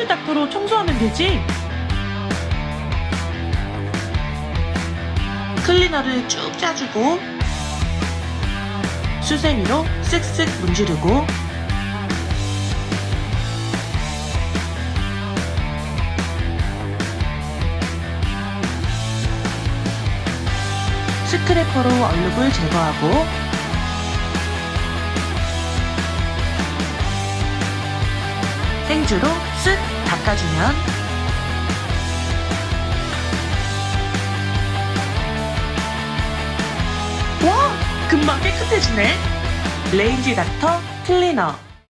레인지 닥터로 청소하면 되지? 클리너를 쭉 짜주고 수세미로 쓱쓱 문지르고 스크래퍼로 얼룩을 제거하고 땡주로 쓱 닦아주면 와! 금방 깨끗해지네. 레인지 닥터 클리너.